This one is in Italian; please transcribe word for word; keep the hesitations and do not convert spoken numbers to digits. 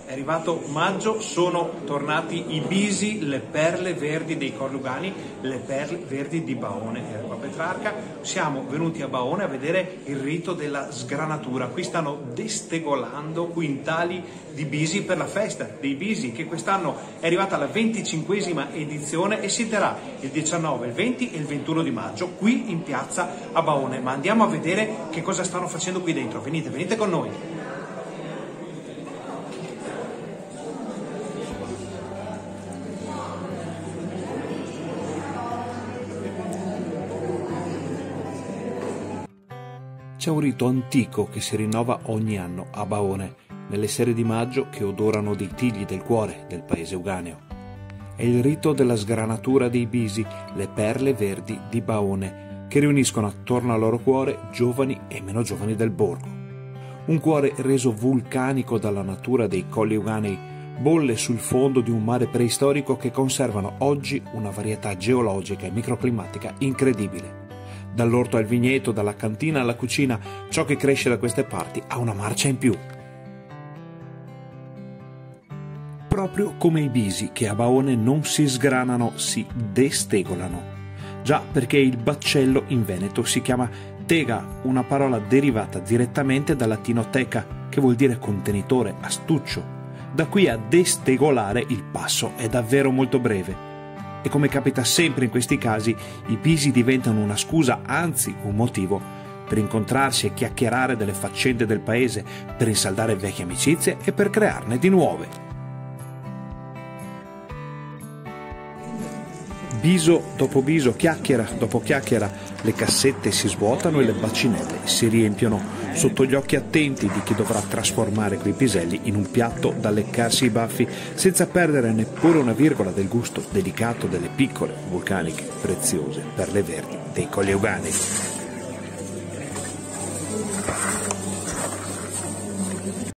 È arrivato maggio, sono tornati i bisi, le perle verdi dei Colli Euganei, le perle verdi di Baone e Erba Petrarca. Siamo venuti a Baone a vedere il rito della sgranatura. Qui stanno destegolando quintali di bisi per la festa dei bisi, che quest'anno è arrivata alla venticinquesima edizione e si terrà il diciannove, il venti e il ventuno di maggio qui in piazza a Baone. Ma andiamo a vedere che cosa stanno facendo qui dentro. Venite, venite con noi. C'è un rito antico che si rinnova ogni anno a Baone, nelle sere di maggio che odorano dei tigli del cuore del paese euganeo. È il rito della sgranatura dei bisi, le perle verdi di Baone, che riuniscono attorno al loro cuore giovani e meno giovani del borgo. Un cuore reso vulcanico dalla natura dei Colli Euganei, bolle sul fondo di un mare preistorico che conservano oggi una varietà geologica e microclimatica incredibile. Dall'orto al vigneto, dalla cantina alla cucina, ciò che cresce da queste parti ha una marcia in più. Proprio come i bisi, che a Baone non si sgranano, si destegolano. Già perché il baccello in veneto si chiama tega, una parola derivata direttamente dal latino teca, che vuol dire contenitore, astuccio. Da qui a destegolare il passo è davvero molto breve. E come capita sempre in questi casi, i bisi diventano una scusa, anzi un motivo, per incontrarsi e chiacchierare delle faccende del paese, per rinsaldare vecchie amicizie e per crearne di nuove. Biso dopo biso, chiacchiera dopo chiacchiera, le cassette si svuotano e le bacinelle si riempiono sotto gli occhi attenti di chi dovrà trasformare quei piselli in un piatto da leccarsi i baffi, senza perdere neppure una virgola del gusto delicato delle piccole, vulcaniche, preziose perle verdi dei Colli Euganei.